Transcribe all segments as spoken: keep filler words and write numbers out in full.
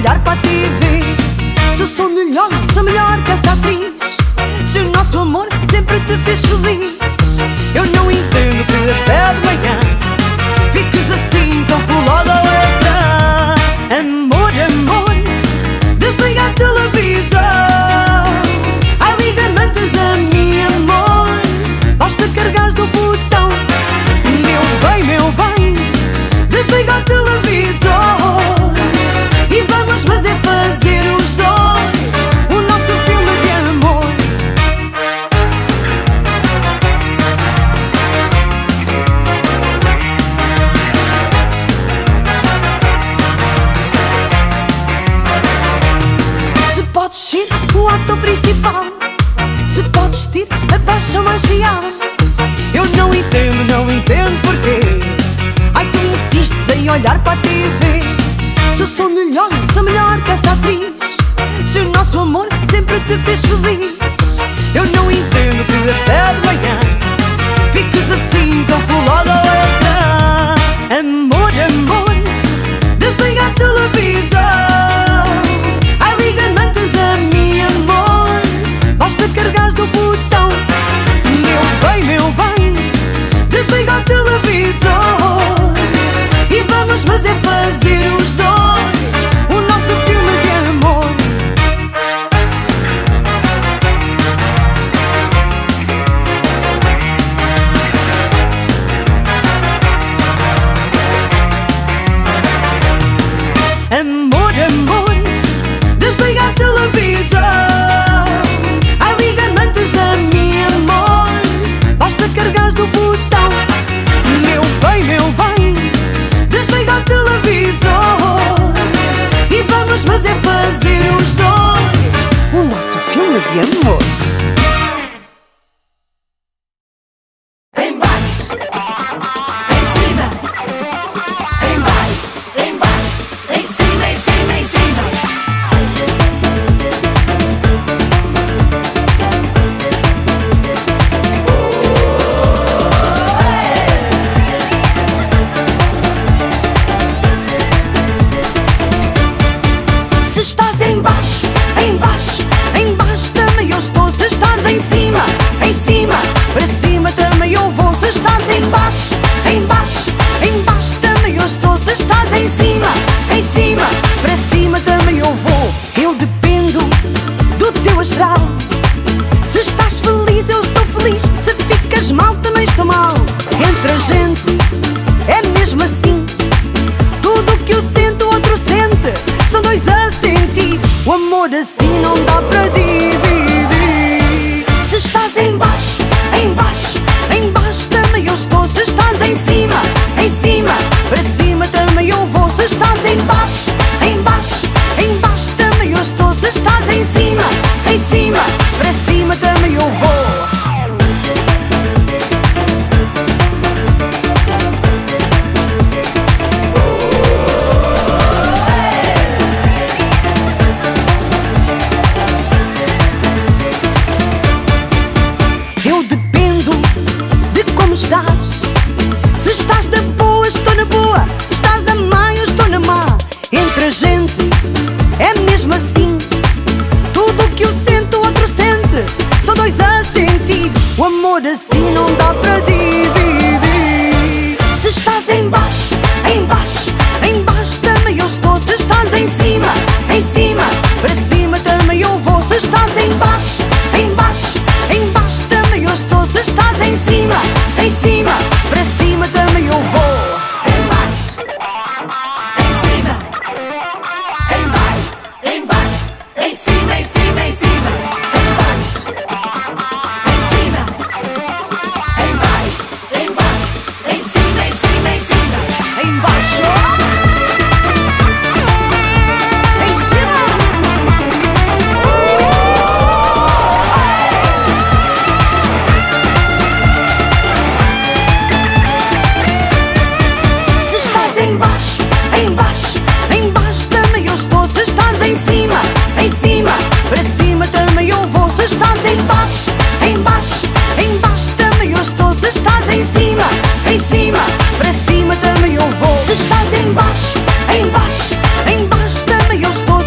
olhar para a T V. Se eu sou melhor, sou melhor que essa atriz. Se o nosso amor sempre te fez feliz. Eu não entendo que até de manhã fiques assim tão colado ao ecrã. Amor, amor, desliga a televisão. Ai, liga-me antes a mim, amor. Basta carregares do botão. Meu bem, meu bem, desliga a televisão e vamos fazer, fazer os dois o nosso filme de amor. Se podes ser o ator principal, se podes ter a faixa mais real, eu não entendo, não entendo porquê. Ai, tu insistes em olhar para a T V. Se eu sou melhor, sou melhor que essa atriz. Se o nosso amor sempre te fez feliz. Eu não entendo que até de manhã fiques assim tão colado ao ecrã. Amor, amor, desliga a televisão. Ai, liga-me antes a mim, amor. Basta carregares do botão. Meu bem, meu bem, desliga a televisão e vamos fazer, fazer os dois o nosso filme de amor. Amor, amor, desliga a televisão. Ai, liga-me antes a mim, amor. Basta carregares do botão. Meu bem, meu bem, desliga a televisão e vamos fazer, fazer os dois o nosso filme de amor. Em baixo, em cima, em baixo, em baixo, em cima, em cima, em cima. Se estás em baixo, em baixo, em baixo também eu estou. Se estás em cima, em cima, para cima também eu vou. Se estás em baixo, em baixo, em baixo também eu estou. Se estás em cima, em cima, para cima também eu vou. Eu dependo do teu astral. Se estás feliz eu estou feliz. Se ficas mal também estou mal. Entre a gente é mesmo assim. Tudo o que eu sinto o outro sente. São dois a sentir. O amor assim não dá para dividir. Se estás em baixo, em baixo, em baixo também eu estou. Se estás em cima, em cima, para cima também eu vou. Se estás em baixo, em baixo, em baixo também eu estou. Se estás em cima, em cima, para cima também eu vou. Eu dependo de como estás. Se estás da boa, estou na boa. Estás na má, eu estou na má. Entre a gente é mesmo assim. Tudo o que eu sinto, o outro sente. São dois a sentir. O amor assim não dá para dividir. Se estás em baixo, em baixo, em baixo também eu estou. Se estás em cima, em cima, para cima também eu vou. Se estás em baixo, em baixo, em baixo também eu estou. Se estás em cima, em cima, para cima também eu vou. Em baixo, em cima, em baixo, em baixo, em cima, em cima, em cima. Em baixo, em cima, em baixo, em baixo, em cima, em cima, em cima. Em baixo, em cima. Se estás em baixo, em baixo, em baixo também eu estou. Se estás em cima, em cima, para cima também eu vou. Se estás em baixo, em baixo, em baixo também eu estou. Se estás em cima, em cima, para cima também eu vou. Se estás em baixo, em baixo, em baixo também eu estou.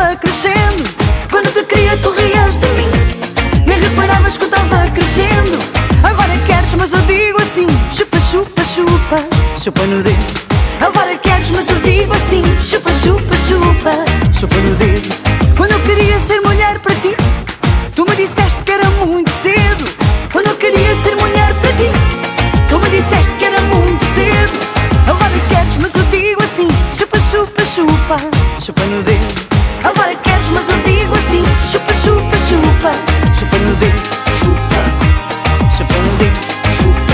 estava crescendo. Quando te queria tu rias de mim, nem reparavas que eu estava crescendo. Agora queres, mas eu digo assim: chupa, chupa, chupa, chupa no dedo. Agora queres, mas eu digo assim: chupa, chupa, chupa, chupa no dedo. Quando eu queria ser mulher para ti, tu me disseste que era muito cedo. Quando eu queria ser mulher para ti, tu me disseste que era muito cedo. Agora queres, mas eu digo assim: chupa, chupa, chupa, chupa no dedo. Agora queres, mas eu digo assim: chupa, chupa, chupa, chupa no dedo. Chupa, chupa no dedo. Chupa.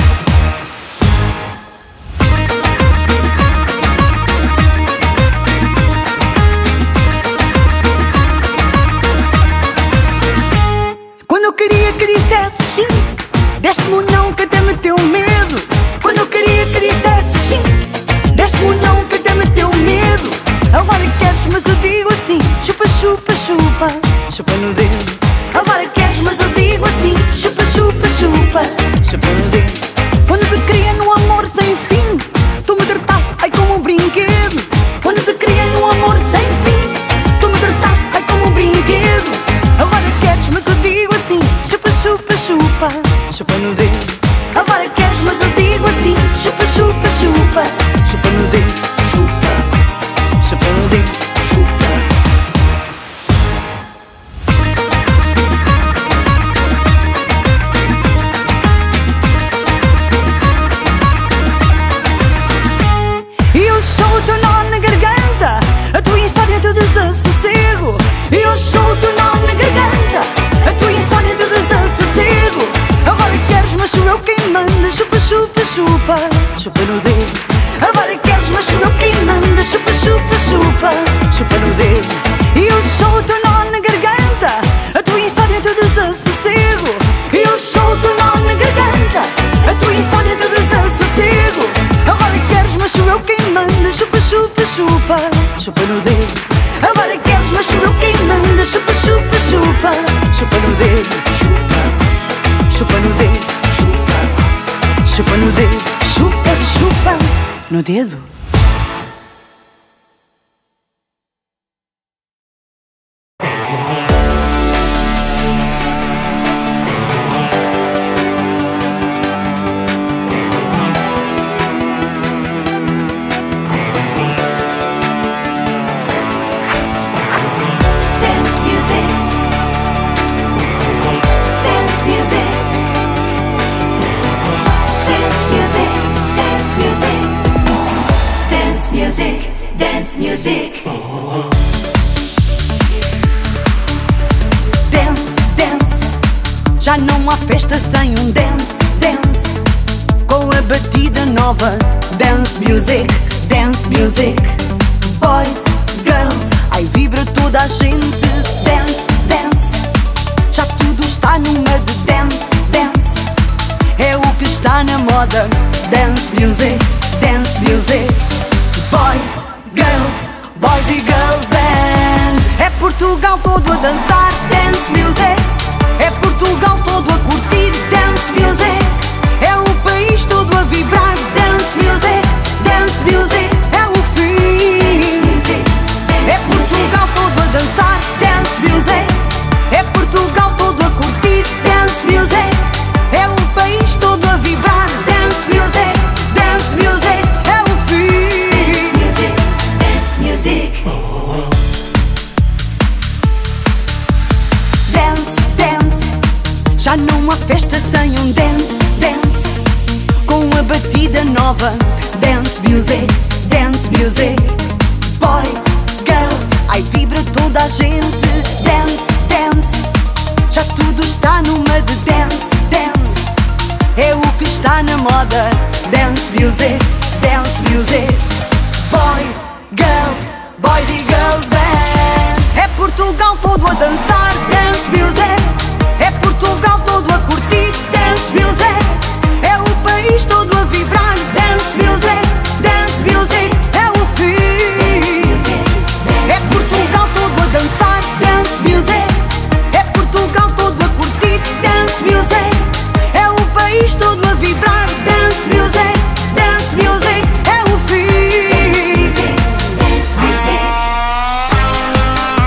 Quando eu queria que dissesse sim, deste-me um não que até meteu medo. Quando eu queria que dissesse sim, deste-me um não que até meteu medo. Agora queres, mas eu digo assim: chupa, chupa, chupa, chupa no dedo. Agora queres, mas eu digo assim: chupa, chupa, chupa, chupa no dedo. Quando te queria num amor sem fim, tu me trataste ai como um brinquedo. Quando te queria num amor sem fim, tu me trataste ai como um brinquedo. Agora queres, mas eu digo assim: chupa, chupa, chupa, chupa no dedo. Agora queres, mas eu digo assim: chupa, chupa, chupa, chupa no dedo. Chupa, chupa no dedo. Chupa. E eu sou o teu nó na garganta, a tua insónia te desassossego. E eu sou o teu nó na garganta, a tua insónia te desassossego. Agora queres, mas sou eu quem manda. Chupa, chupa, chupa, chupa no dedo. Agora queres, mas sou eu quem manda. Chupa, chupa, chupa, chupa no dedo. E eu sou o teu nó na garganta, a tua insónia te desassossego. E eu sou o teu nó na garganta, a tua insónia te desassossego. Agora queres, mas sou eu quem manda. Chupa, chupa, chupa, chupa no dedo. Agora queres, mas sou eu quem manda. Chupa, chupa, chupa, chupa no dedo. Chupa, chupa no dedo. Chupa, chupa no dedo. Chupa, chupa no dedo. Dance music. Dance, dance. Já não há festa sem um dance, dance. Com a batida nova. Dance music, dance music. Boys, girls, ai vibra toda a gente. Dance, dance. Já tudo está numa de dance, dance. É o que está na moda. Dance music, dance music. Boys, girls, boys e girls band. É Portugal todo a dançar. Dance music. É Portugal todo a curtir. Dance music. É o país todo a vibrar. Dance music. Dance music. É o fim. É Portugal todo a dançar. Dance music. É Portugal todo a curtir. Dance music. É o país todo a vibrar. Dance music. Dance music. É o fim. Dance music. Dance, dance. Já não há festa sem um dance, dance. Com a batida nova. Dance music, dance music. Boys, girls, ai vibra toda a gente. Dance, dance. Já tudo está numa de dance, dance. É o que está na moda. Dance music, dance music. Boys, girls, boys e girls band. É Portugal todo a dançar. Dance music. É Portugal todo a curtir. Dance music. É o país todo a vibrar. Dance music. Dance music. É o fim. É Portugal todo a dançar. Dance music. É Portugal todo a curtir. Dance music. É o país todo a vibrar. Dance music. Dance music. É o fim. Dance music.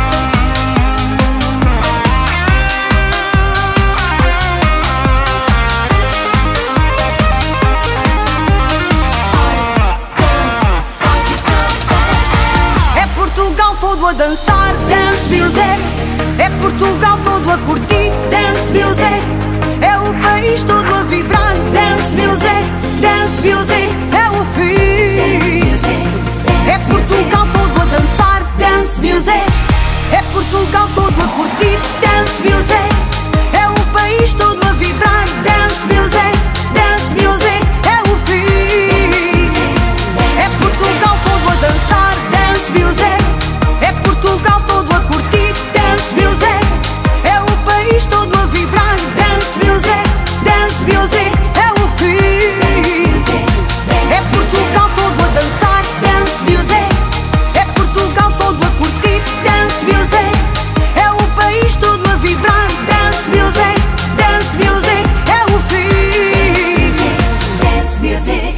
todo a dançar. Dance music. É Portugal todo a curtir. Dance music. É o país todo a vibrar. Dance music. Dance music. É o fim. É Portugal todo a dançar. Dance music. É Portugal todo a curtir. Dance music. É o país todo a vibrar. Dance music. Dance music. É o fim. É Portugal todo a dançar. Dance music. É Portugal todo a curtir. Dance music. É o país todo a vibrar. Dance music. Dance music. É o fim. É Portugal todo a dançar. Dance music. É Portugal todo a curtir. Dance music. É o país todo a vibrar. Dance music. Dance music. É o fim. Dance music.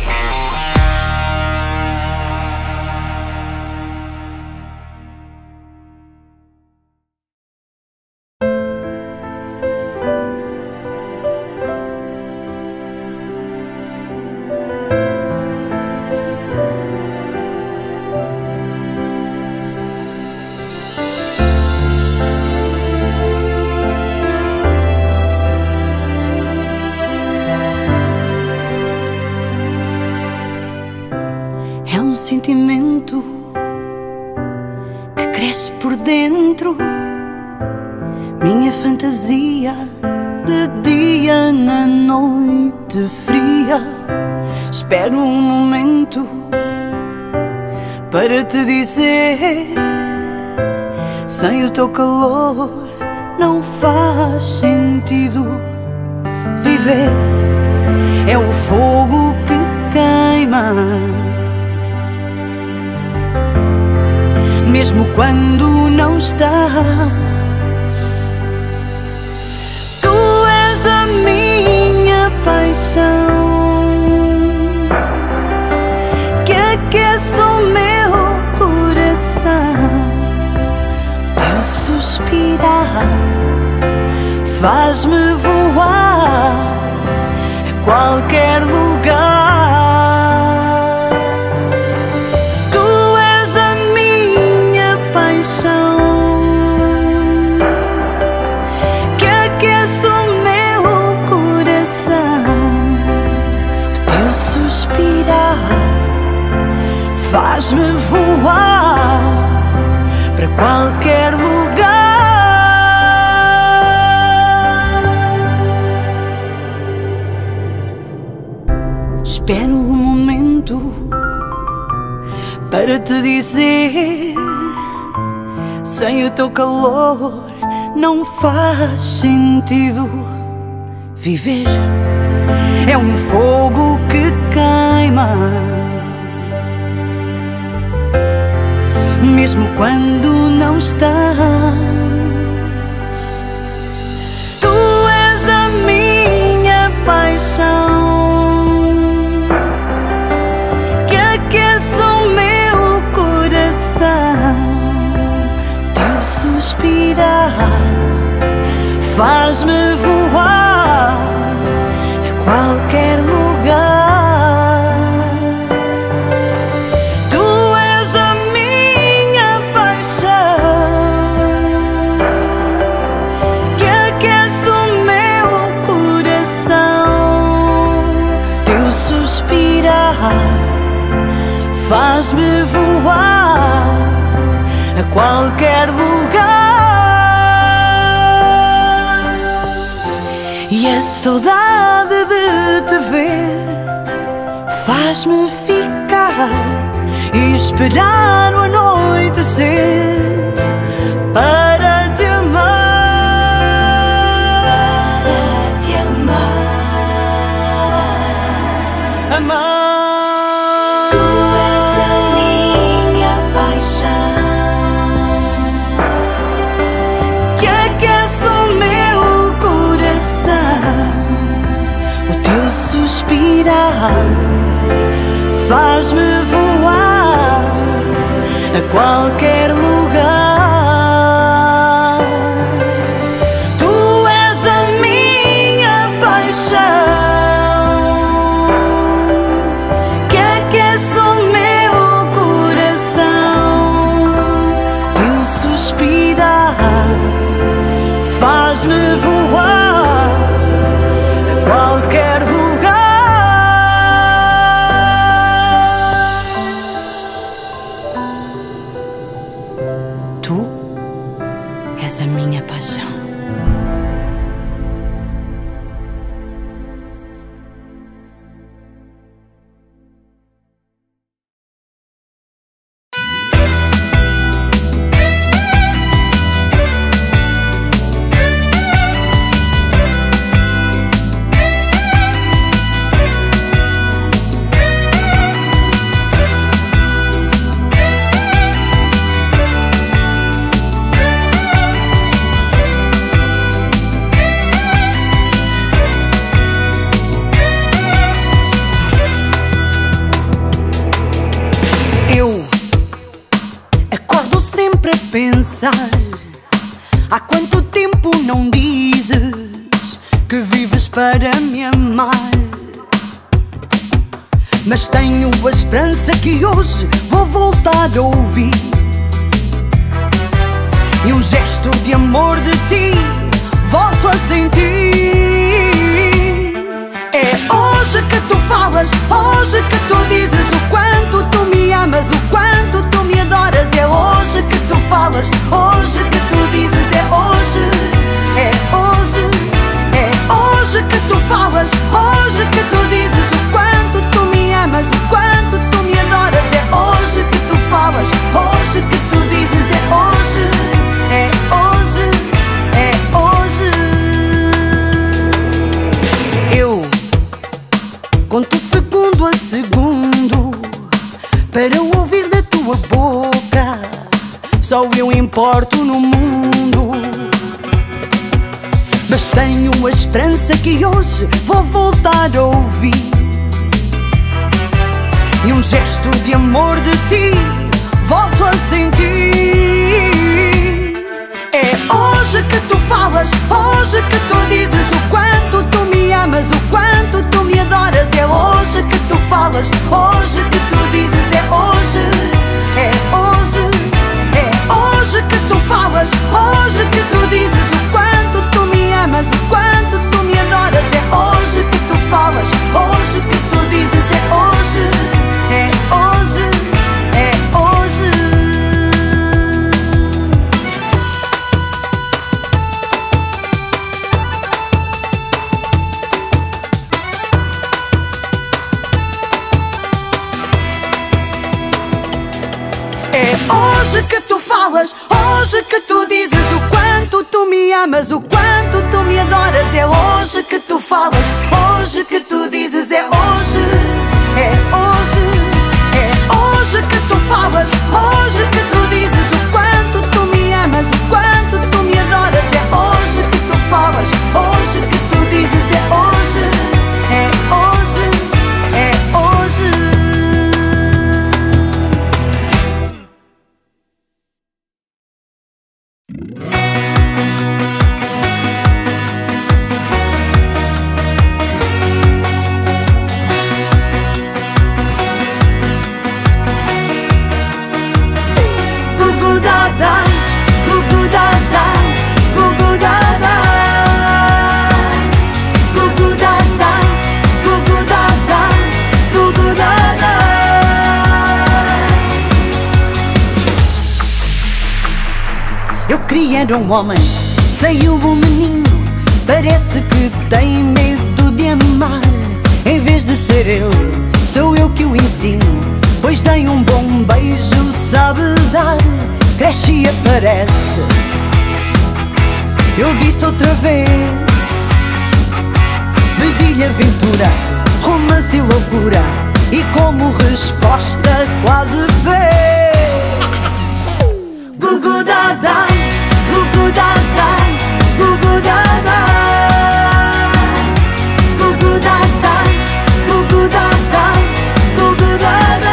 É um sentimento que cresce por dentro, minha fantasia de dia na noite fria. Espero um momento para te dizer: sem o teu calor não faz sentido viver. É o fogo que queima, mesmo quando não estás. Tu és a minha paixão, que aquece o meu coração. Teu suspirar faz-me voar a qualquer lugar. Que aquece o meu coração. O teu suspirar faz-me voar para qualquer lugar. Espero um momento para te dizer: sem o teu calor não faz sentido viver. É um fogo que queima, mesmo quando não estás. Tu és a minha paixão, que aquece o meu coração. Suspirar faz-me voar a qualquer lugar. Tu és a minha paixão, que aquece o meu coração. Teu suspirar faz-me voar a qualquer lugar. E a saudade de te ver faz-me ficar e esperar o anoitecer para te amar. Para te amar. Amar. Suspirar faz-me voar a qualquer lugar. Tu és a minha paixão, que aquece o meu coração. Teu respirar, faz-me voar a qualquer lugar. Tu és a minha paixão. Pensar, há quanto tempo não dizes que vives para me amar? Mas tenho a esperança que hoje vou voltar a ouvir, e um gesto de amor de ti volto a sentir. É hoje que tu falas, hoje que tu dizes o quanto tu me amas, o quanto tu me adoras. É hoje que tu falas, hoje que tu dizes. É hoje, é hoje, é hoje que tu falas, hoje que tu dizes o quanto tu me amas, o quanto tu me adoras. É hoje que tu falas, hoje que tu dizes. É hoje, é hoje, é hoje. Eu conto segundo a segundo para ouvir da tua boca. Só eu importo no mundo, mas tenho a esperança que hoje vou voltar a ouvir, e um gesto de amor de ti volto a sentir. É hoje que tu falas, hoje que tu dizes o quanto tu me amas, o quanto tu me adoras. É hoje que tu falas, hoje que tu dizes. É hoje, é hoje, é hoje que tu falas, hoje que tu dizes o quanto tu me amas, o quanto tu me adoras. É hoje que tu falas, hoje que tu dizes. É hoje, é hoje, é hoje. É hoje que tu falas, hoje que tu dizes o quanto tu me amas, o quanto tu me adoras. É hoje que tu falas, hoje que tu dizes. É hoje, é hoje, é hoje que tu falas, hoje que tu dizes o quanto tu me amas, o quanto tu me adoras. É hoje que tu falas, hoje que tu dizes. É hoje, é hoje, é hoje. Eu queria um homem, saiu um menino, parece que tem medo de amar. Em vez de ser ele, sou eu que o ensino, pois dei um bom beijo, sabe dar, cresce e aparece. Eu disse outra vez, pedi-lhe aventura, romance e loucura, e como resposta quase fez Gugu-da-da, gugu-da-da, gugu-da-da, gugu-da-da, gugu-da-da, gugu-da-da.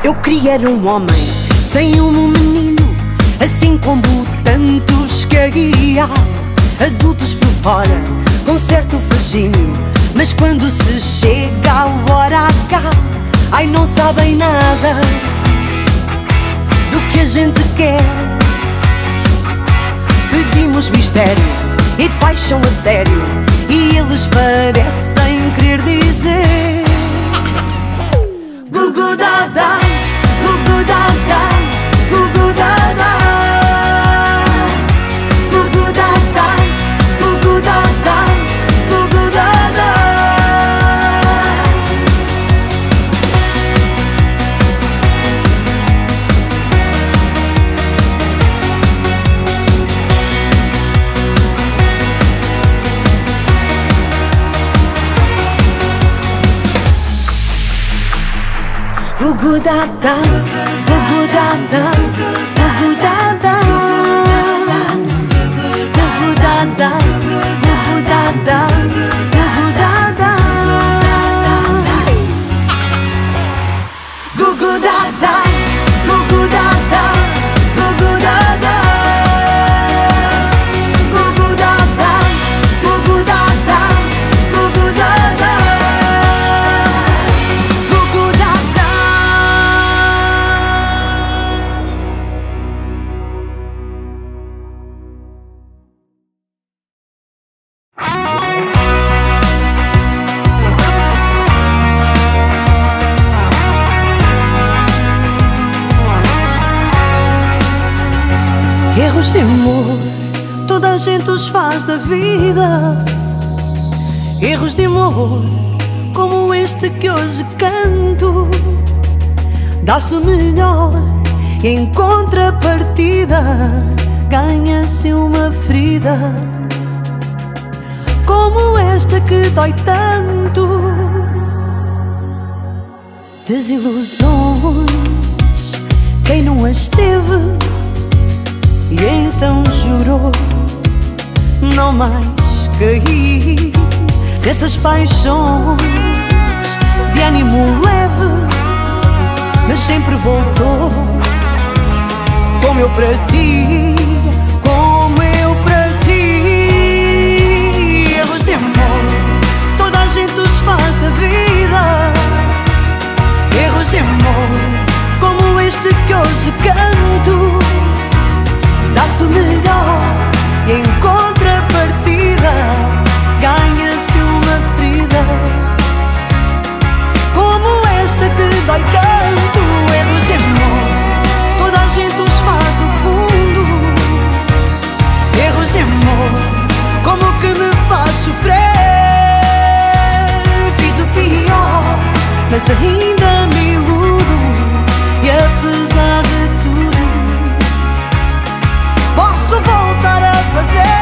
Eu queria era um homem sem um menino, assim como tantos que havia, adultos por fora, com certo fascínio, mas quando se chega a hora H, ai não sabem nada do que a gente quer. Pedimos mistério e paixão a sério, e eles parecem querer dizer Gugu Dada, Gugu Dada, Gugu Dada, Gugu Dada, Gugu Dada, Gugu Dada. Gugu Dada, Gugu Dada, Gugu Dada, Gugu Dada, Gugu Dada, Gugu Dada, Gugu Dada, Gugu Dada, Gugu Dada, Gugu Dada, Gugu Dada, Gugu Dada, Gugu Dada. Erros de amor, toda a gente os faz da vida. Erros de amor, como este que hoje canto, dá-se o melhor e em contrapartida ganha-se uma ferida, como esta que dói tanto. Desilusões, quem não as teve e então jurou não mais cair nessas paixões de ânimo leve, mas sempre voltou como eu para ti, como eu para ti. Erros de amor, toda a gente os faz da vida. Erros de amor, como este que hoje canto, dá-se o melhor e em contrapartida ganha-se uma ferida, como esta que dói tanto. Erros de amor, toda a gente os faz no fundo. Erros de amor, como que me faz sofrer. Fiz o pior, mas ainda me iludo, e apesar de tudo posso voltar a fazer.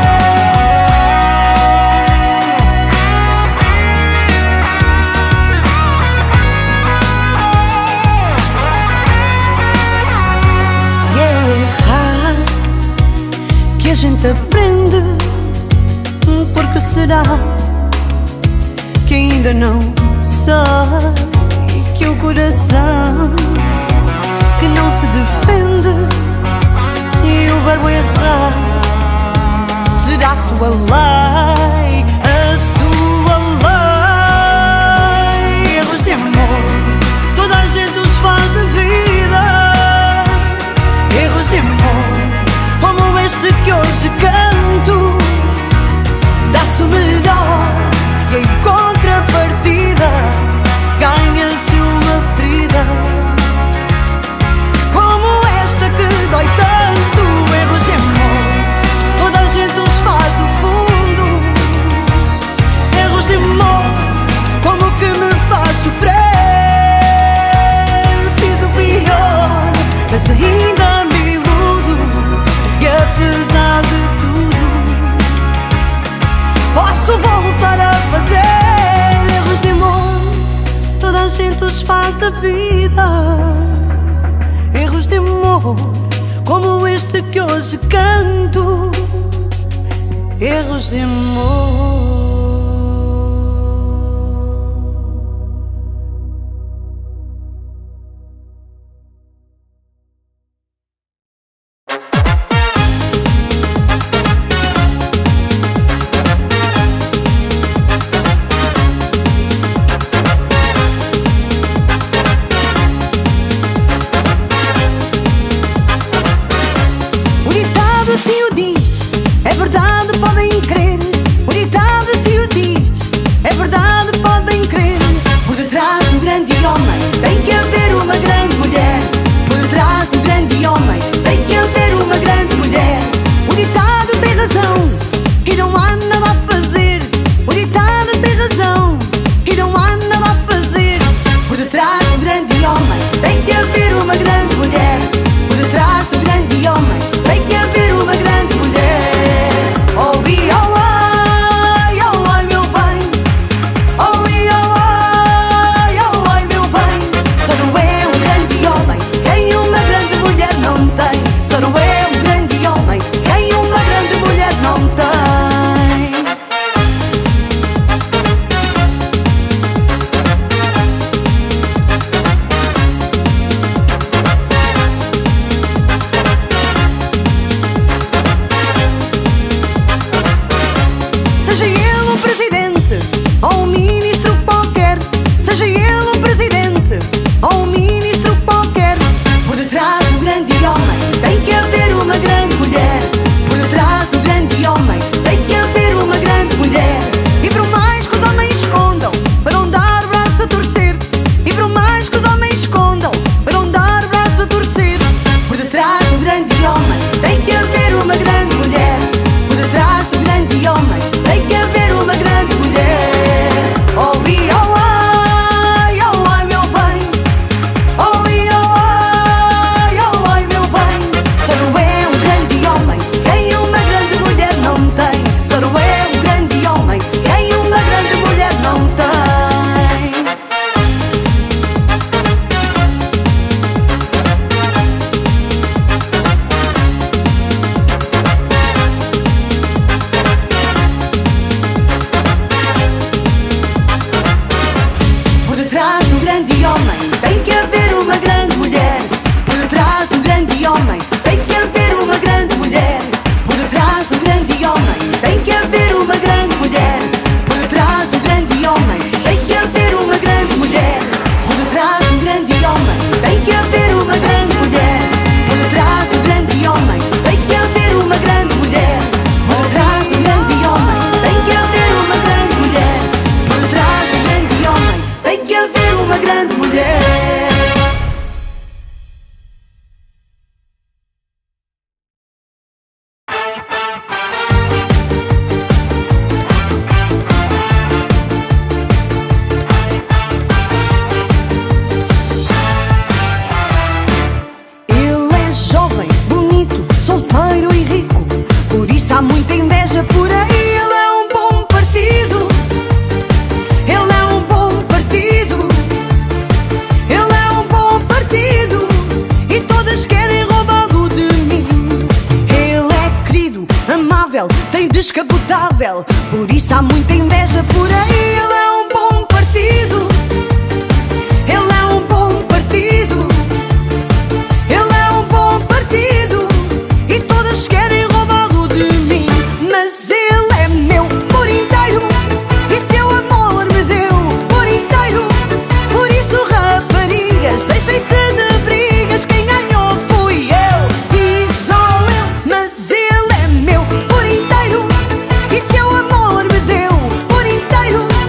Se é errar que a gente aprende, porque será que ainda não sabe que o coração que não se defende e o verbo errar será a sua lei, a sua lei. Erros de amor, toda a gente os faz na vida. Erros de amor, como este que hoje canto, dá-se o melhor e em contrapartida ganha-se uma ferida, como esta que dói tanto. Erros de amor, toda a gente os faz no fundo. Erros de amor, como que me faz sofrer. Fiz o pior, mas ainda me iludo, e apesar de tudo posso voltar a fazer. Erros de amor, toda a gente os faz da vida. Erros de amor, como este que hoje canto. Erros de amor. descapotável, por isso há muita inveja por aí. Ele é um bom partido, ele é um bom partido, ele é um bom partido, e todas querem roubá-lo de mim. Mas ele é meu por inteiro, e seu amor me deu por inteiro. Por isso, raparigas, deixem-se de brigas, quem ganhou fui eu e só eu. Mas ele é meu por inteiro, e seu amor me deu por inteiro.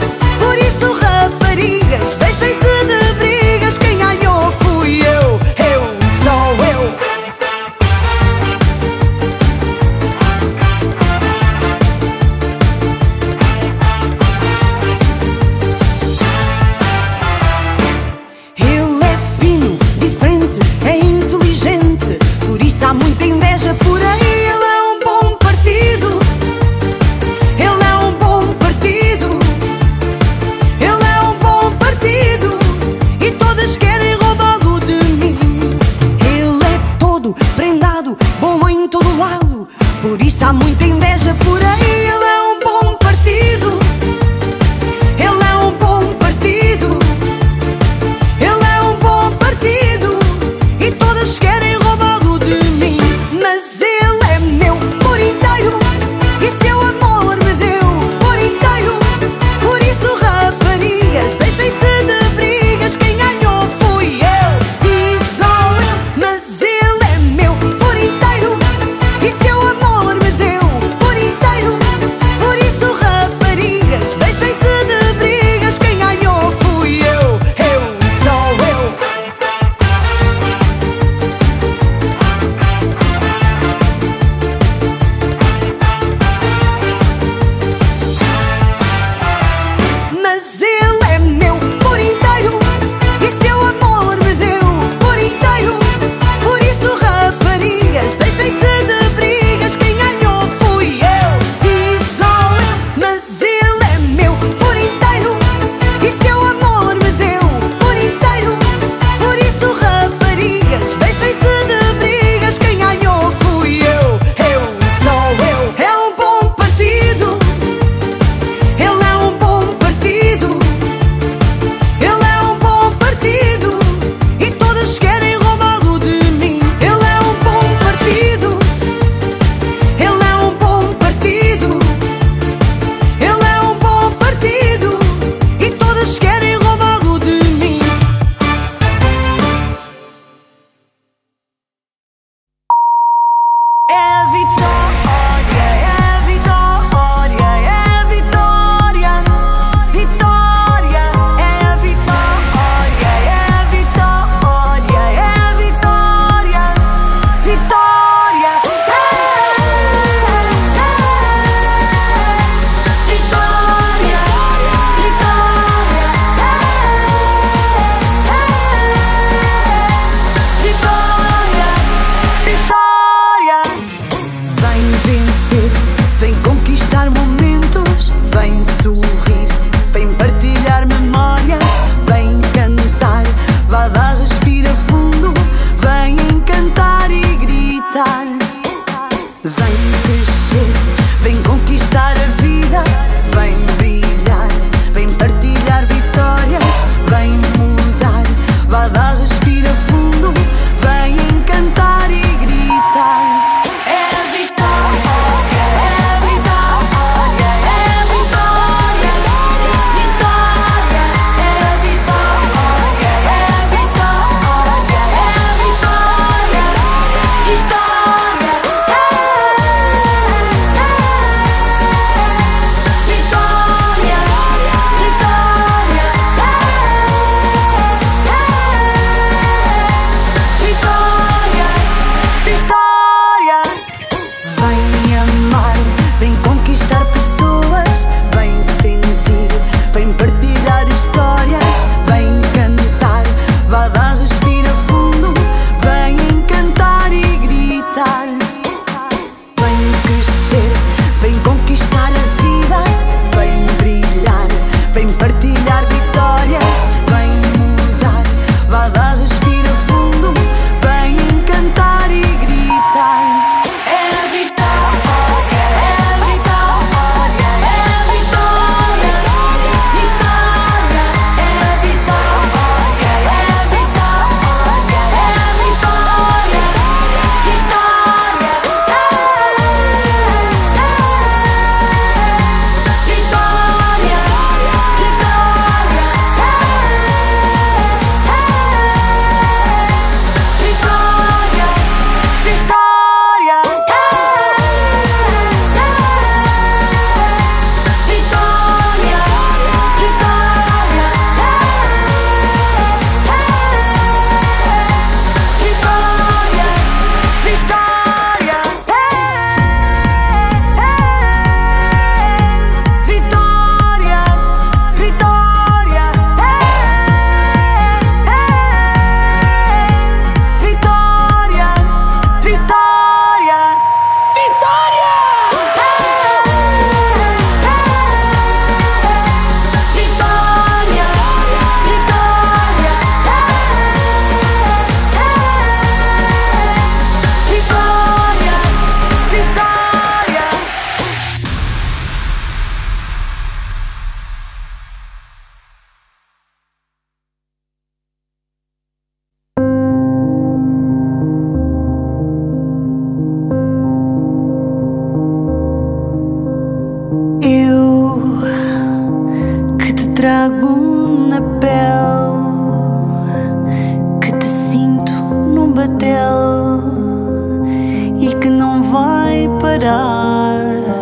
batel e que não vai parar.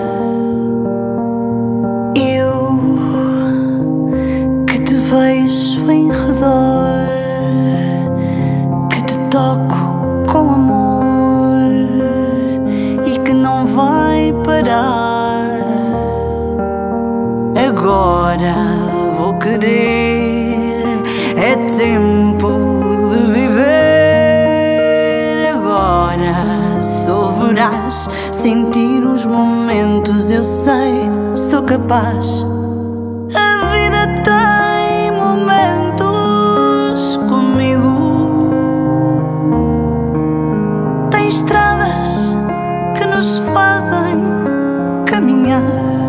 Eu que te vejo em redor, que te toco com amor e que não vai parar. Agora vou querer, é tempo de viver. Agora sou voraz, sentir os momentos, eu sei, sou capaz. A vida tem momentos comigo, tem estradas que nos fazem caminhar,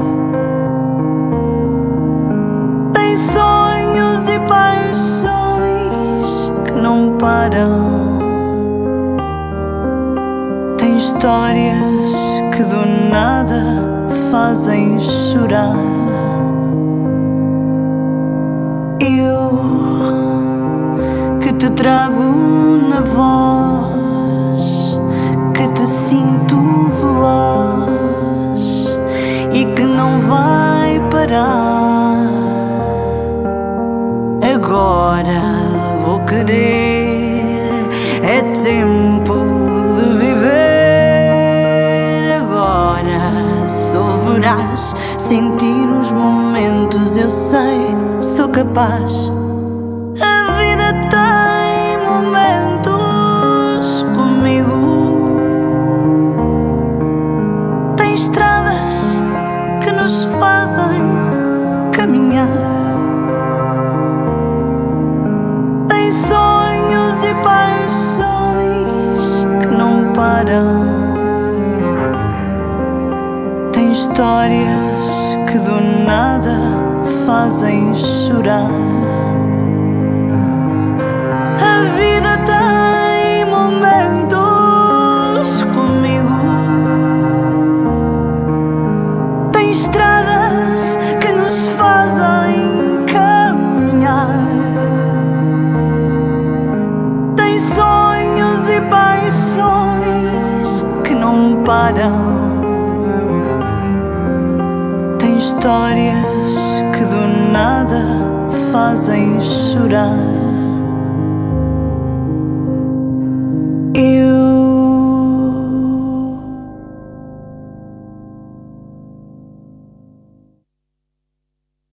tem sonhos e paixões que não param, tem histórias que do nada fazem chorar. Eu que te trago na voz, que te sinto veloz e que não vai parar. Agora vou querer, é tempo de viver. Agora sou voraz, sentir os momentos, eu sei, sou capaz. A vida tem momentos comigo, tem estradas que nos fazem caminhar, tem sonhos e paixões que não param, tem histórias que do nada fazem chorar. A vida tem momentos comigo, tem estradas que nos fazem caminhar, tem sonhos e paixões que não param, tem histórias que do nada fazem chorar.